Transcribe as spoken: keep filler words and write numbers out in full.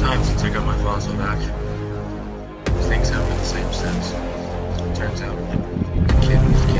time since I got my fossil back. Things happen in the same sense. Turns out, the kid, the kid